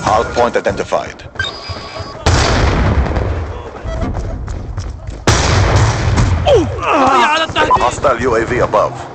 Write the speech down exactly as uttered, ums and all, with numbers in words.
Hard point identified. Hostile U A V above.